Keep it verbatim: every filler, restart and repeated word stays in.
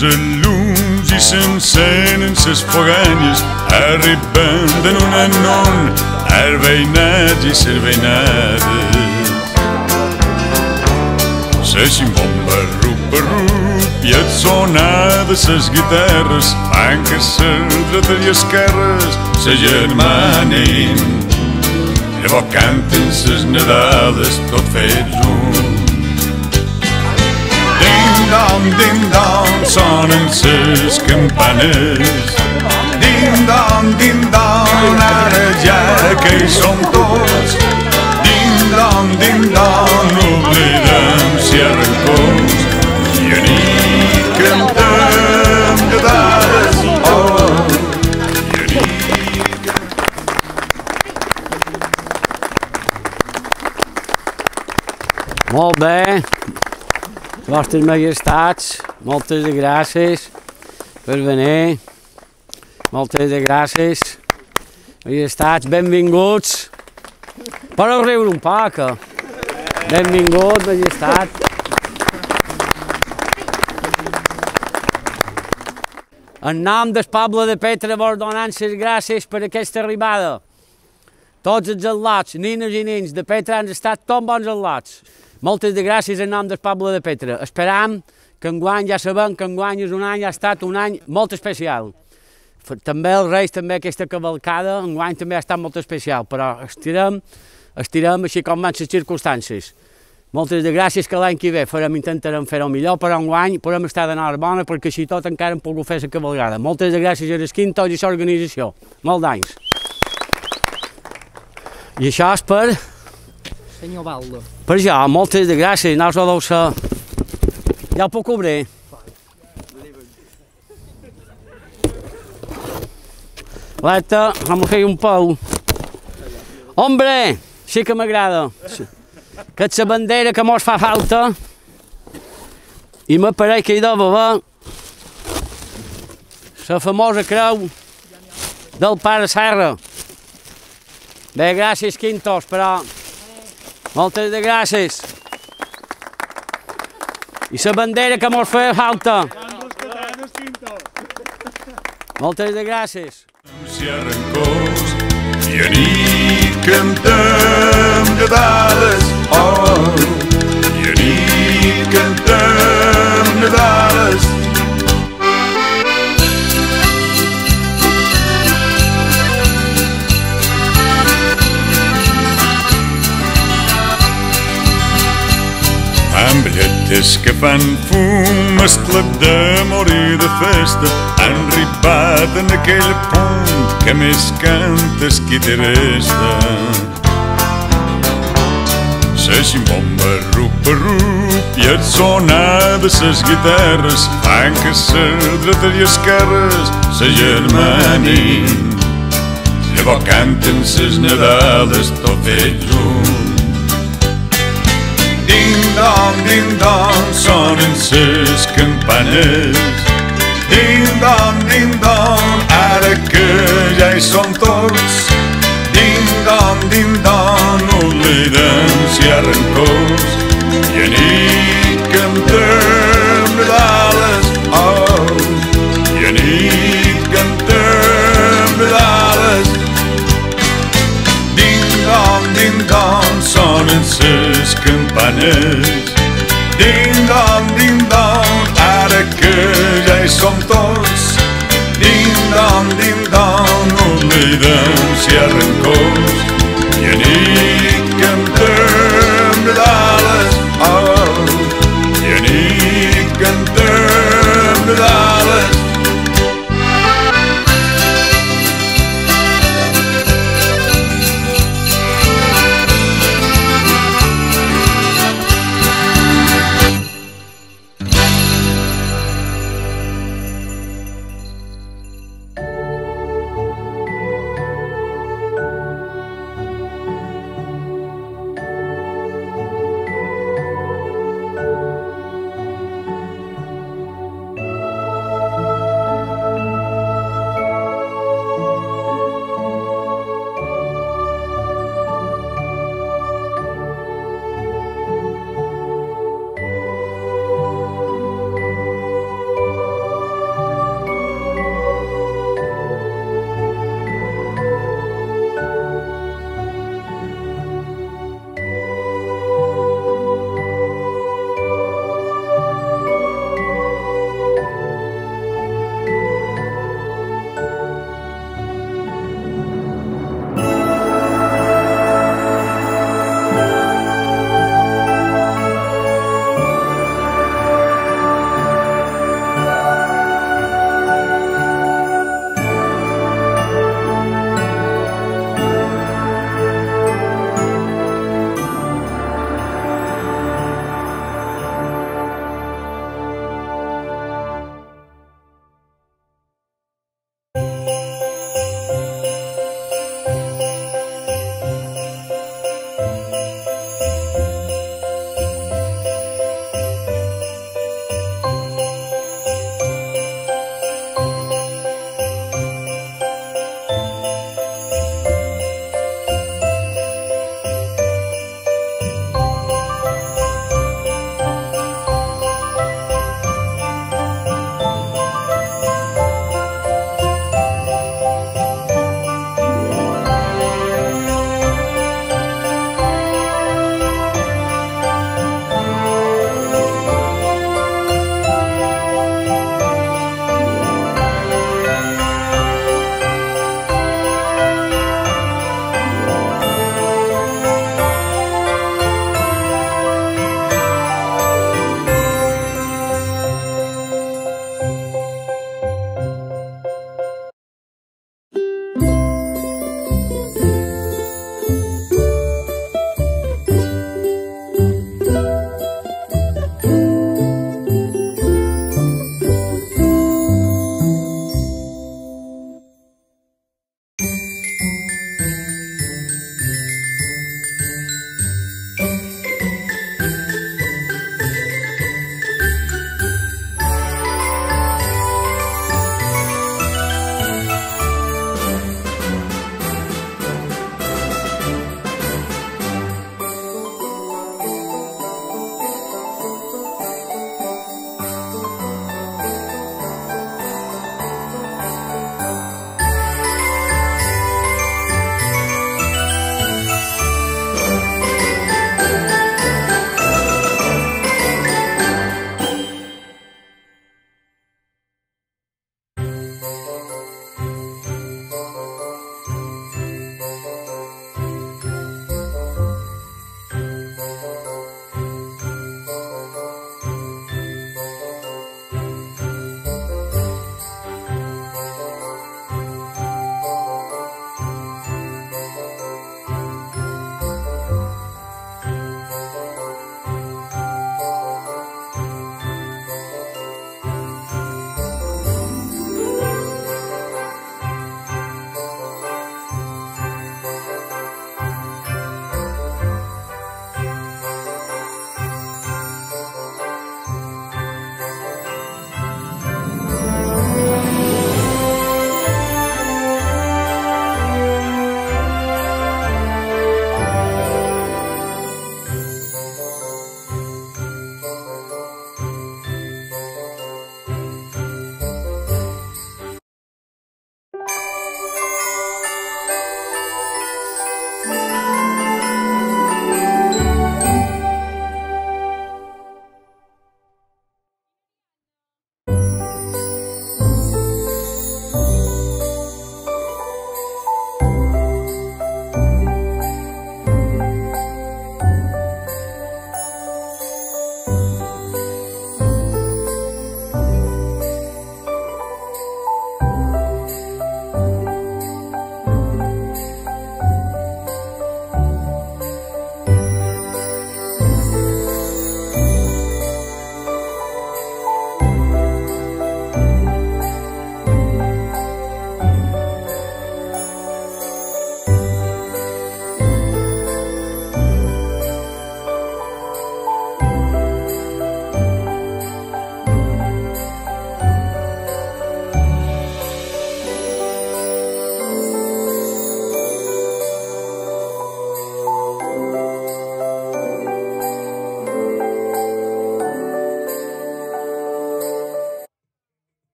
tots els llums i s'encenen ses foganyes, arribant en un en un els veïnats i ses veïnades. Se ximbomba rup per rup i et sonar de ses guitarres fan que ses dretes i esquerres se germanin. Llavors canten ses nadales tot fets un. Ding-dong, ding-dong, sonen ses campanes. Ding-dong, ding-dong, ara ja que hi som tots. Ding-dong, ding-dong, oblidem si hi ha rencors. I anit cantem de dades, oh. Molt bé, vostres majestats, moltes de gràcies per venir, moltes de gràcies, majestats, benvinguts, podeu riure un poc, benvingut, majestat. En nom del poble de Petra vos donant les gràcies per aquesta arribada. Tots els al·lots, nines i nins de Petra han estat tots bons al·lots. Moltes de gràcies en nom del poble de Petra. Esperam que enguany, ja sabem que enguany és un any, ha estat un any molt especial. També el Reis, també aquesta cavalcada, enguany també ha estat molt especial, però estirem, estirem així com van les circumstàncies. Moltes de gràcies que l'any que ve farem, intentarem fer-ho millor, però enguany podem estar de nord bona perquè així tot encara hem pogut fer la cavalcada. Moltes de gràcies a les quintos i a l'organització. Molt d'anys. I això és per... Senyor Baldo. Per jo, moltes de gràcies, no us ho deu ser. Ja ho puc obrir. Leta, vam fer un pou. Hombre, sí que m'agrada. Que és la bandera que mos fa falta. I m'apareix que hi deu haver la famosa creu del pare Serra. Bé, gràcies, Quintos, però... Moltes de gràcies. I la bandera que mos feia falta. Moltes de gràcies. Si hi ha rencors i anit cantem de dades, oh. I anit cantem de dades. Amb lletes que fan fum, esclat de morir de festa, han arribat en aquell punt que més cantes qui te resta. Se ximbomba rup per rup i et sonar de ses guitarres fan que ses dretes i esquerres se germanin. Llavors canten ses nadales tot fets un. Ding-dong, ding-dong, sonen ses campanes. Ding-dong, ding-dong, ara que ja hi som tots. Ding-dong, ding-dong, oblidem si hi ha rencors. I anit cantem de dades, oh. I anit cantem de dades. Ding-dong, ding-dong, sonen ses campanes. Ding-dong, ding-dong, ara que ja hi som tots. Ding-dong, ding-dong, oblidem si hi ha rencors.